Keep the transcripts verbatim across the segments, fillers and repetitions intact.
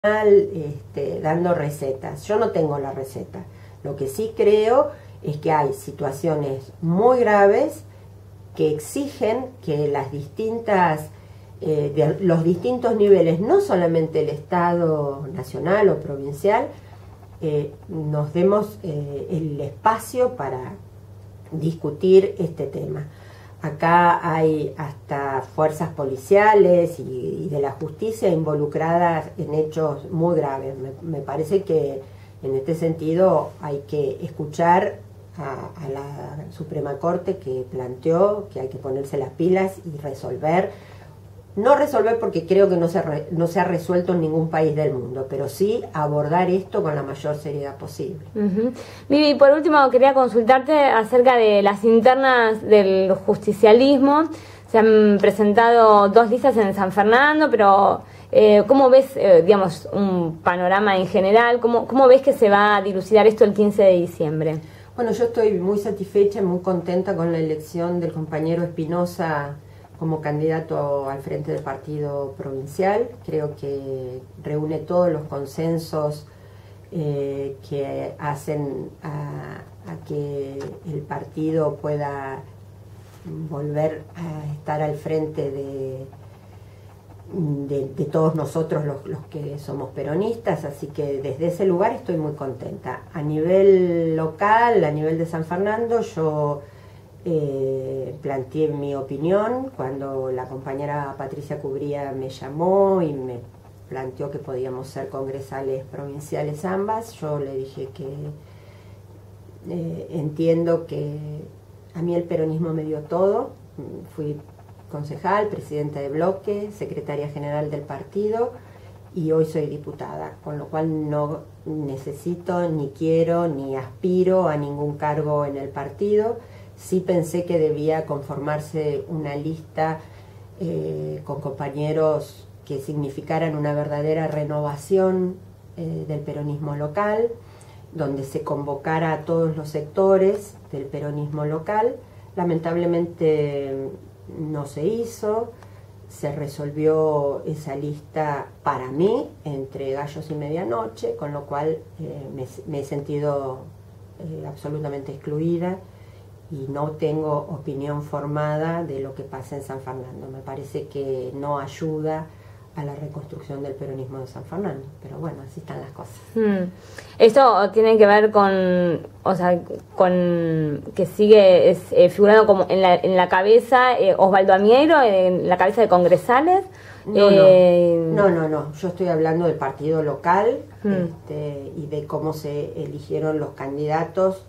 este, dando recetas. Yo no tengo la receta. Lo que sí creo es que hay situaciones muy graves que exigen que las distintas, eh, de los distintos niveles, no solamente el Estado nacional o provincial, eh, nos demos eh, el espacio para discutir este tema. Acá hay hasta fuerzas policiales y, y de la justicia involucradas en hechos muy graves. Me, me parece que en este sentido hay que escuchar a, a la Suprema Corte, que planteó que hay que ponerse las pilas y resolver. No resolver porque creo que no se, re, no se ha resuelto en ningún país del mundo, pero sí abordar esto con la mayor seriedad posible. Uh-huh. Vivi, por último quería consultarte acerca de las internas del justicialismo. Se han presentado dos listas en San Fernando, pero eh, ¿cómo ves, eh, digamos, un panorama en general? ¿Cómo, ¿Cómo ves que se va a dilucidar esto el quince de diciembre? Bueno, yo estoy muy satisfecha y muy contenta con la elección del compañero Espinosa como candidato al frente del partido provincial. Creo que reúne todos los consensos eh, que hacen a, a que el partido pueda volver a estar al frente de, de, de todos nosotros los, los que somos peronistas, así que desde ese lugar estoy muy contenta. A nivel local, a nivel de San Fernando, yo Eh, planteé mi opinión cuando la compañera Patricia Cubría me llamó y me planteó que podíamos ser congresales provinciales ambas. Yo le dije que eh, entiendo que a mí el peronismo me dio todo. Fui concejal, presidenta de bloque, secretaria general del partido y hoy soy diputada, con lo cual no necesito, ni quiero, ni aspiro a ningún cargo en el partido. Sí pensé que debía conformarse una lista eh, con compañeros que significaran una verdadera renovación eh, del peronismo local, donde se convocara a todos los sectores del peronismo local. Lamentablemente no se hizo, se resolvió esa lista para mí entre gallos y medianoche, con lo cual eh, me, me he sentido eh, absolutamente excluida y no tengo opinión formada de lo que pasa en San Fernando. Me parece que no ayuda a la reconstrucción del peronismo de San Fernando, pero bueno, así están las cosas. Hmm. Esto tiene que ver con, o sea, con que sigue es, eh, figurando como en la, en la cabeza eh, Osvaldo Amiero, en la cabeza de congresales. No, eh, no, no, no, no, yo estoy hablando del partido local hmm. este, y de cómo se eligieron los candidatos,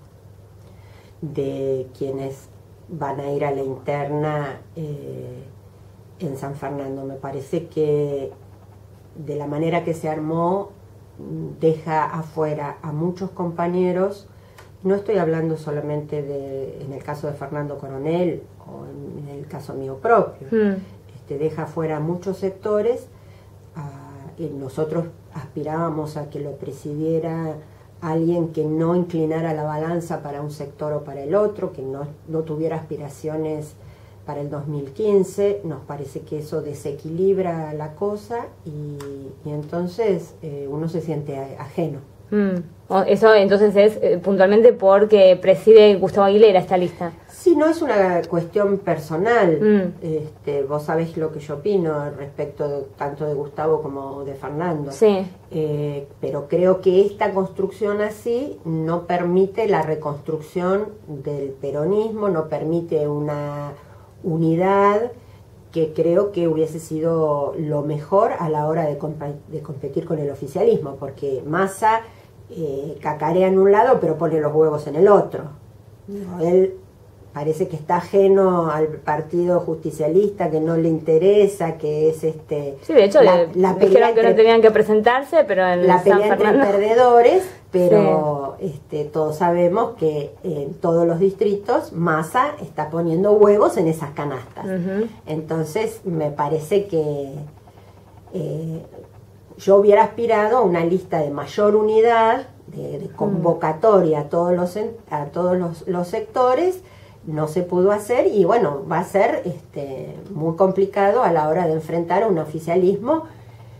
de quienes van a ir a la interna eh, en San Fernando. Me parece que de la manera que se armó deja afuera a muchos compañeros. No estoy hablando solamente de, en el caso de Fernando Coronel o en, en el caso mío propio, mm. este, deja afuera a muchos sectores. Uh, y nosotros aspirábamos a que lo presidiera alguien que no inclinara la balanza para un sector o para el otro, que no, no tuviera aspiraciones para el dos mil quince. Nos parece que eso desequilibra la cosa y, y entonces eh, uno se siente ajeno. Mm. Eso entonces es eh, puntualmente porque preside Gustavo Aguilera esta lista. Sí, no es una cuestión personal. Mm. Este, vos sabés lo que yo opino respecto de, tanto de Gustavo como de Fernando. Sí. Eh, pero creo que esta construcción así no permite la reconstrucción del peronismo, no permite una unidad que creo que hubiese sido lo mejor a la hora de, comp de competir con el oficialismo, porque Massa eh, cacarea en un lado pero pone los huevos en el otro. No, él parece que está ajeno al partido justicialista, que no le interesa, que es este... Sí, de hecho, la, la dijeron entre, que no tenían que presentarse, pero en la San pelea Fernando... entre perdedores, pero sí. este, todos sabemos que en todos los distritos Massa está poniendo huevos en esas canastas. Uh-huh. Entonces, me parece que eh, yo hubiera aspirado a una lista de mayor unidad, de, de convocatoria a todos los, a todos los, los sectores. No se pudo hacer y bueno, va a ser este, muy complicado a la hora de enfrentar a un oficialismo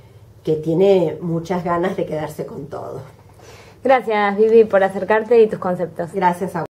que tiene muchas ganas de quedarse con todo. Gracias, Vivi, por acercarte y tus conceptos. Gracias a